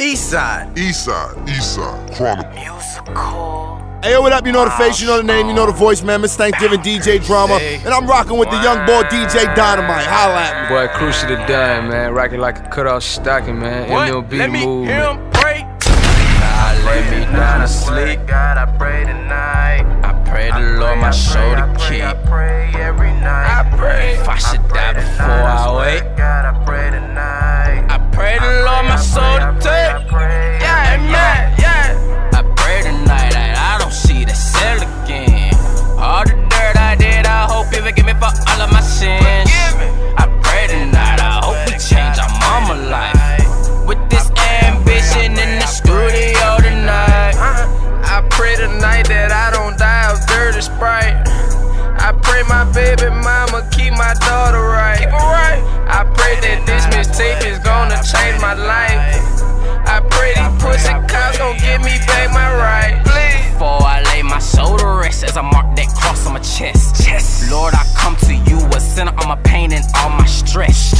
Eastside. Chronicle. Musical. Hey, yo, what up? You know the face, you know the name, you know the voice, man. It's Thanksgiving DJ Drama, and I'm rocking with the young boy DJ Dynamite. Holla at me. Boy, Crucial to die, man. Rocking like a cutout stocking, man. MLB Let me move. hear him break. I lay me down to sleep. God, I pray tonight. I pray the Lord my soul to keep. I pray every night. I pray if I should die before I wake. God, I pray tonight. I pray the Lord my soul to take. Yeah, man, yeah. I pray tonight that I don't see the cell again. All the dirt I did, I hope you forgive me for all of my sins. I pray tonight, I hope we change our mama life. With this ambition in the studio tonight. I pray tonight that I don't die of dirty Sprite. I pray my baby mama keep my daughter right. I pray that this mixtape is gonna change my life. I pray these pussy cops gon' give me back my right. Before I lay my soul to rest, as I mark that cross on my chest. Lord, I come to you a sinner, all my pain and all my stress.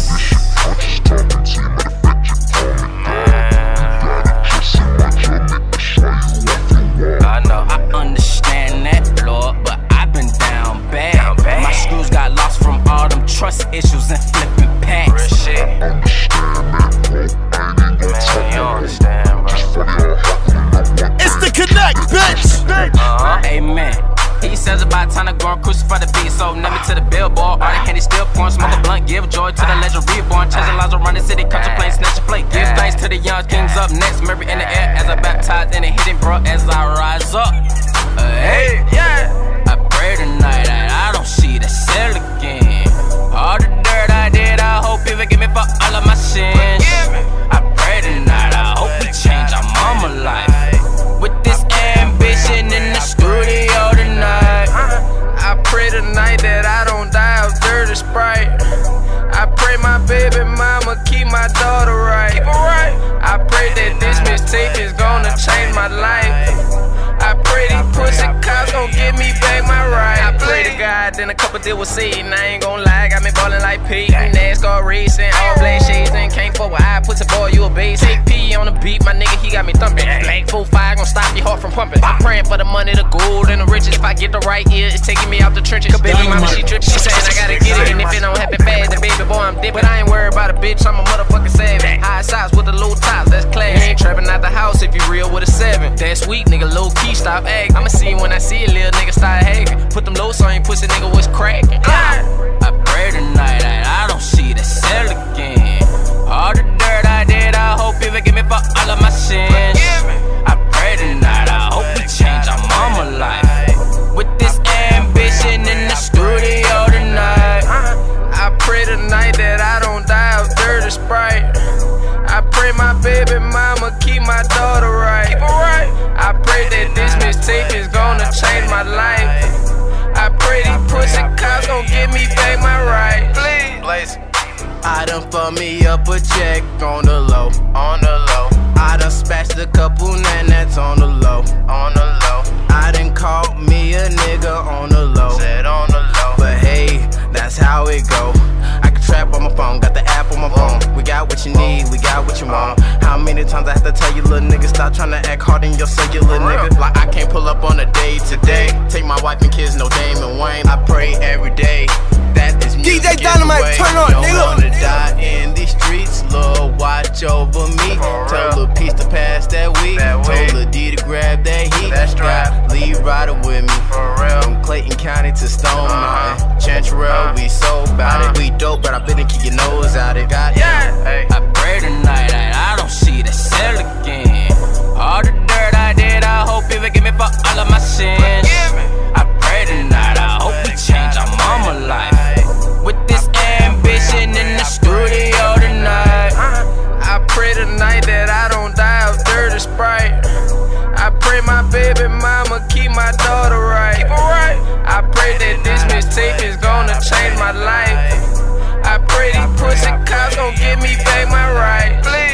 I know, I understand that, Lord, but I've been down bad. My screws got lost from all them trust issues and flipping packs. It's the Connect, bitch. Amen. He says about time to go and crucify the beast. So never to the billboard. All the candy still pouring, smoke a blunt, give joy to the legend reborn. Chasing lives around the city, contemplate, snatch a plate. Give thanks to the young kings up next. Mary in the air as I baptize in the hidden bro as I rise up. Hey, yeah. I pray tonight that I don't see the cell again. All the dirt I did, I hope you forgive me for all of my sins. I pray tonight, I hope we change our mama life. With this ambition in the studio tonight. I pray tonight that I don't die of dirty Sprite. I pray my baby mama keep my daughter right. I pray that this mixtape is gonna change my life. I pray these pussy cops gon' give me back my right. I pray to God, then a couple deal with Satan. I ain't gon' lie, got me ballin' like Peyton. NASCAR racing, all black shades and can't forward. I put the boy, you a base. AP on the beat, my nigga, he got me thumping. Black 4-5 gon' stop your heart from pumping. I'm praying for the money, the gold, and the riches. If I get the right ear, it's taking me out the trenches. Cause baby mama, she trippin', she sayin' I gotta get it. And if it don't happen fast, then baby boy, I'm dippin'. But I ain't worried about a bitch, I'm a motherfucking savage. High size with the low tops, that's class. You ain't trappin' out the house if you real with a 7. That's sweet, nigga, low key, stop acting. I'ma see you when I see a little nigga start hagging. Put them lows on you, pussy nigga, what's cracking? I pray tonight that I don't see the cell again. All the dirt I did, I hope you forgive me for all of my sins. I pray tonight, I hope we change our mama life. With this ambition in the studio tonight. I pray tonight that I don't die of dirty Sprite. I pray my baby mama keep my daughter right. I pray that this mixtape is gonna change my life. I pray these pussy cops gon' give me back my right. Please. I done fuck me up a check on the low. I done spatched a couple nanas on the low. I done caught me a nigga on the low. But hey, that's how it go. I can trap on my phone, got the app on my phone. We got what you need, we got what you want. How many times I have to tell you, little nigga, stop trying to act hard in your cellular, nigga. Like I can't pull up on a day today. Take my wife and kids, no Dame and Wayne. I pray every day that this music DJ Dynamite, turn on, nigga. Don't wanna die in these streets, Lord, watch over me. Tell Lil Peace to pass that weed. Told Lil D to grab that heat. Got Lee riding with me. From Clayton County to Stone Mountain. Chanterelle, we so bout it. We dope, but I better keep your nose out it. Goddamn. I pray tonight that I don't see the cell again. All the dirt I did, I hope you forgive me for all of my sins. I pray tonight, I hope we change our mama life. With this ambition in the studio tonight. I pray tonight that I don't die of dirty Sprite. I pray my baby mama keep my daughter right. I pray that this mixtape is gonna change my life. I pray these pussy cops gon' give me back my right.